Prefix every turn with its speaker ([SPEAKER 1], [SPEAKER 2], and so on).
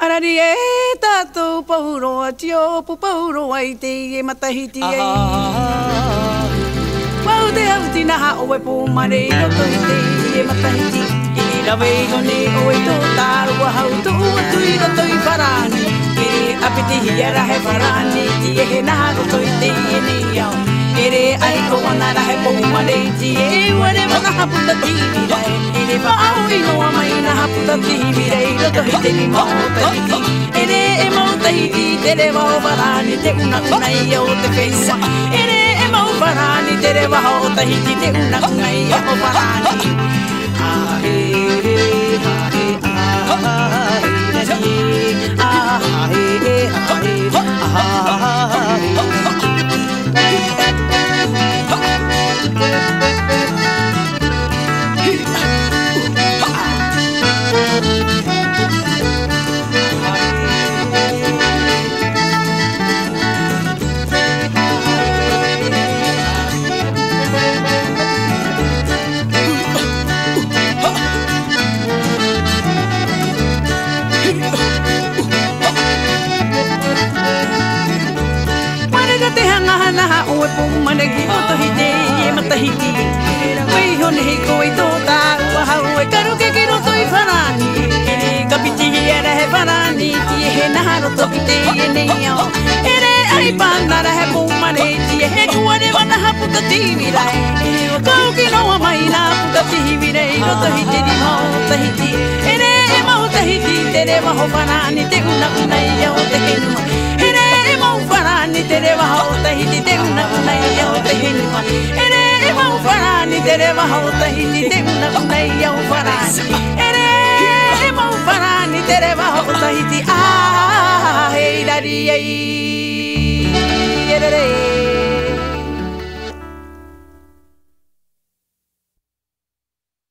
[SPEAKER 1] Arari e tātou pauroa tio pupauroa I te e matahiti e. Wau te hauti naha o e pomare roto I te e matahiti. I rawe hone o e tō tāua hau tu ua tui roto I wharani. I apiti hiera he wharani ti e he naha roto I te e ni au. Ere ai ko ana rahe pomare ti e ware mana haputa tivi rai. Ere wa'au I noa mai na haputa tivi rai roto I te ni mautahiti. Ere e mautahiti te re wao warani te una I o te whenua. Ere e mau warani te re wao tahiti te una I o warani. Ahe, ahe, te hanga hana o e pomare ki roto I te e matahiti. Wei hone he koe tō tāua hau e karu ke ki roto I wharani. Ere kapiti ere he wharani ti e he naha roto ki te e nei au. Ere ai pānara he pomare ti e he kuare wana haputa tivi rai. Kau ki noa mai nā puta tivi rai roto I te ni mautahiti. Ere e mautahiti te re waho wharani te una I au te henua. Ere e mau wharani te re waho tahiti te una I au te henua. Ere e mau wharani te re waho tahiti te una I au wharani. Ere e mau wharani te re waho tahiti hei rari ei.